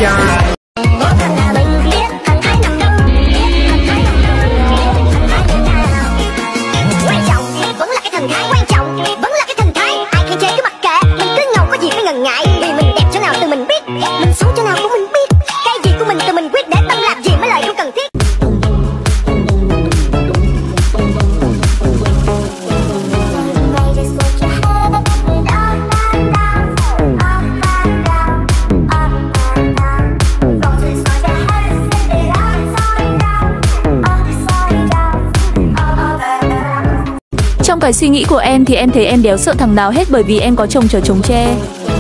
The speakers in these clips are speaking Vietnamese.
trai. Trong cái suy nghĩ của em thì em thấy em đéo sợ thằng nào hết, bởi vì em có chồng chở chồng tre.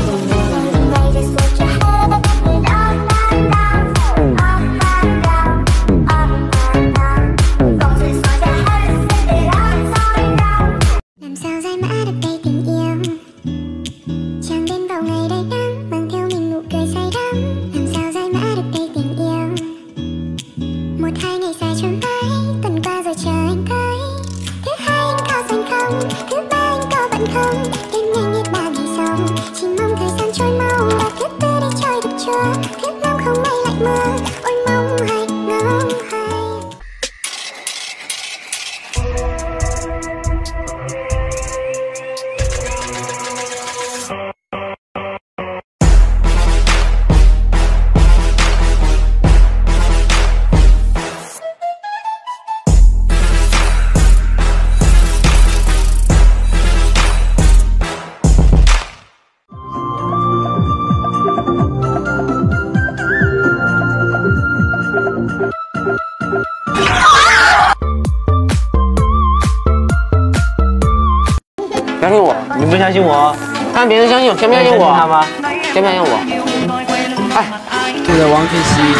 相信我，你不相信我？看别人相信我，相不相信我？他吗？相不相信我？哎， 这个王天熙。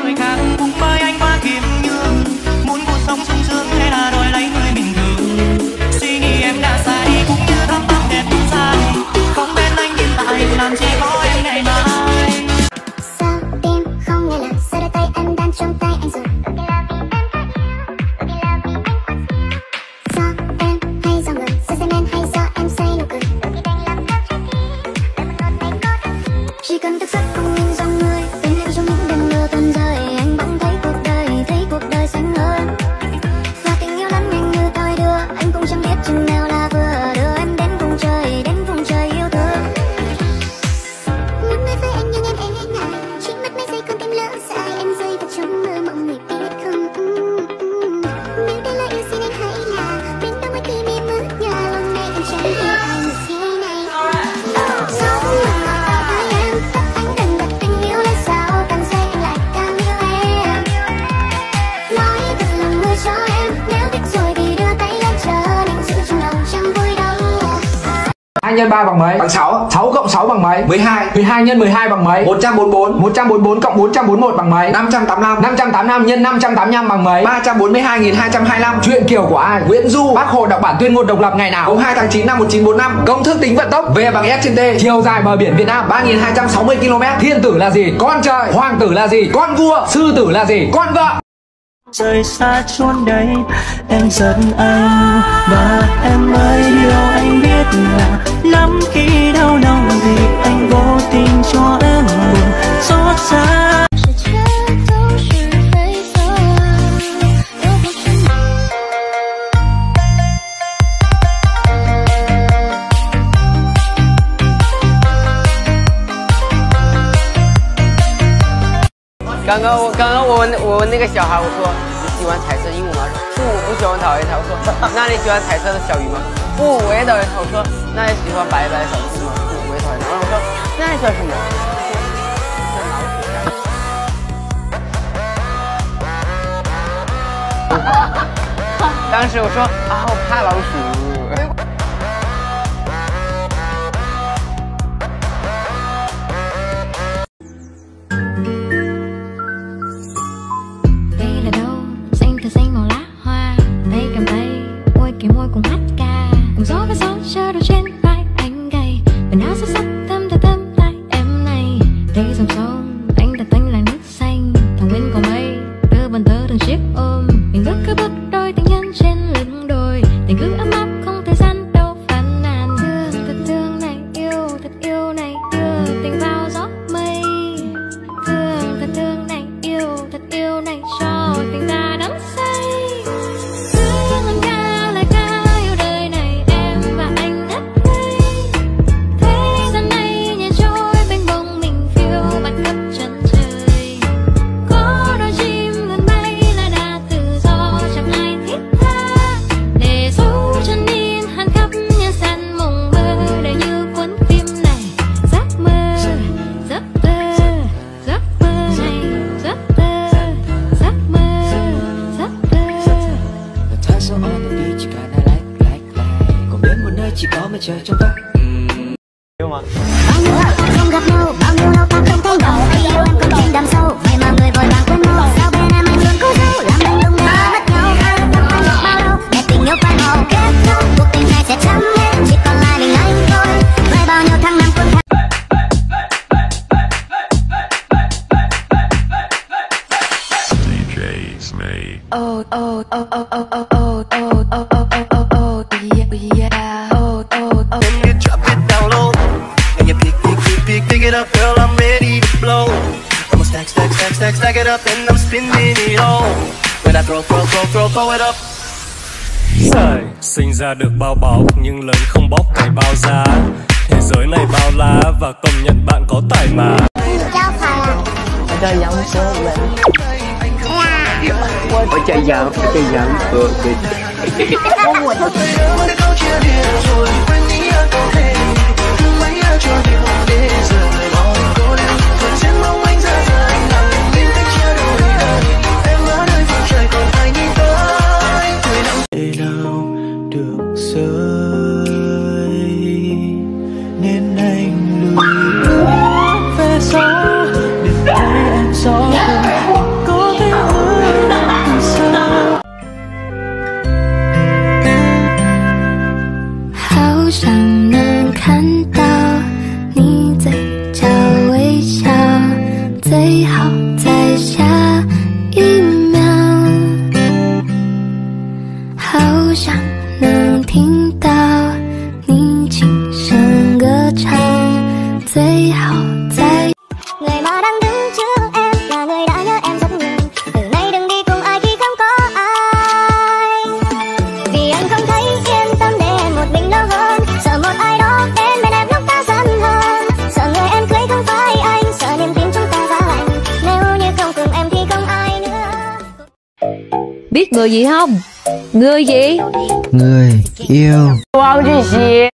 Chỉ cần thức giấc không nhìn dòng người, tình yêu trong những đêm mưa tuôn rơi, anh bỗng thấy cuộc đời xanh hơn. Và tình yêu lắm nhanh như thoi đưa, anh cũng chẳng biết chừng nào là vừa đưa em đến vùng trời yêu thương. Lúc nói với anh nhưng em ngại, chỉ mất mấy giây con tim lỡ dại, em rơi vào trong mơ mộng người biết không? Nếu đây là yêu xin anh hãy là bên đâu mới tìm em ước nhờ, lần này em chẳng yêu ai như thế này. Hai nhân 3 bằng mấy? Bằng 6. 6 cộng 6 bằng mấy? 12. 12 nhân 12 bằng mấy? 144. 144 cộng 441 bằng mấy? 585. 585 nhân 585 bằng mấy? 342.225. Chuyện kiểu của ai? Nguyễn Du. Bác Hồ đọc bản tuyên ngôn độc lập ngày nào? 2 tháng 9 năm 1945. Công thức tính vận tốc V bằng S trên T. Chiều dài bờ biển Việt Nam 3.260 km. Thiên tử là gì? Con trời. Hoàng tử là gì? Con vua. Sư tử là gì? Con vợ. Rời xa chốn đây em giận anh, và em ơi điều anh biết là lắm khi đau lòng vì anh vô tình cho em buồn xót xa. 刚刚我问那个小孩，我说你喜欢彩色鹦鹉吗？不，我不喜欢讨厌它。我说那你喜欢彩色的小鱼吗？不，我也讨厌它。我说那你喜欢白白的小兔子吗？不，我也讨厌它。我说那你喜欢什么？当时我说啊，我怕老鼠。 môi cùng hát ca cùng gió với gió chờ đôi trên vai anh gầy quần áo sắc sắc thơm lại em này đây dòng sông anh đặt tên là nước xanh thằng bên có mây đưa bàn tớ từng chiếc ôm mình cứ bước đôi tình nhân trên lưng đồi tình cứ ấm áp không thời gian đâu phàn nàn thương này yêu thật yêu này đưa tình vào gió mây thương chơi trong vắt. Bao nhiêu lâu ta không gặp nhau, bao nhiêu lâu ta không thấy nhau. Ai yêu em còn trên đằng sâu, vậy mà người vội vàng quên mau. Sao bên em anh luôn cố giấu, làm anh lung lay mất nhau. Ai gặp anh được bao lâu, để tình yêu phai màu kết thúc. Cuộc tình này sẽ chấm hết, chỉ còn lại mình anh thôi. Với bao nhiêu tháng năm quân Oh oh oh oh oh oh oh oh oh oh oh oh yeah oh oh oh. When you drop it down low, and you pick it up, girl, I'm ready to blow. I'ma stack it up, and I'm spinning it all. When I throw it up. Trời, sinh ra được bao bọc nhưng lớn không bóc cái bao giá. Thế giới này bao la và công nhận bạn có tài mà. chơi giọng sướng lên. Ở chơi giọng. Được rơi nên anh lùi bước về sau để thấy em rõ hơn có thể hơn từ xa. 好想能看到你嘴角微笑，最好在下一秒。好想能听到你轻声歌唱，最好在。Người mà đang đứng trước em là người đã nhớ em rất nhiều. Từ nay đừng đi cùng ai khi không có ai. Vì anh không thấy yên tâm để em một mình lâu hơn. Sợ một ai đó đến bên em lúc ta giận hơn. Sợ người em cưới không phải anh. Sợ niềm tin chúng ta giá lạnh. Nếu như không cùng em thì không ai nữa. Biết người gì không? Người gì? Người yêu. Wow, chị gì?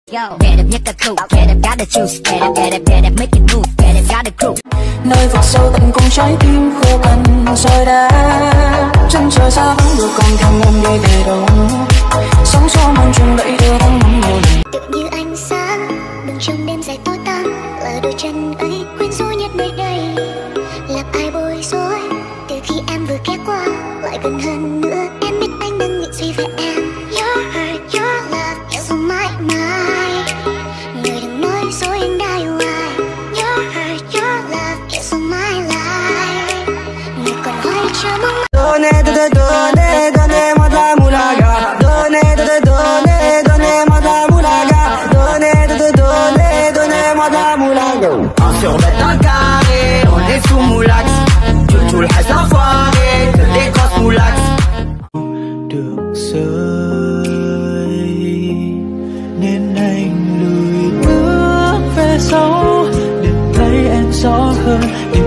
Nơi vực sâu tận cùng trái tim khô cằn rơi đá. Chân trời xa vắng rồi còn thằng em đi về đâu. Sóng gió mang chung đẩy đưa tháng năm nhiều lần. Tự như ánh sáng đường trong đêm dài tối tăm là đôi chân ấy quyến rũ nhất nơi đây. Làm ai bối rối từ khi em vừa ghé qua lại gần hơn nữa. Em biết anh đang nghĩ suy về em. Your heart, your love, you're so mãi mãi. Người đừng nói dối anh đã yêu ai. Your heart, your love, you're so my life. Người còn hoài chờ mong. Donne mata mulaga. Donne mata mulaga. Donne mata mulaga. On survêt un carré, on est sous moulax. Tu le restes enfoiré, que des grosses moulax. Được rơi nên anh lùi bước về sau để thấy em rõ hơn.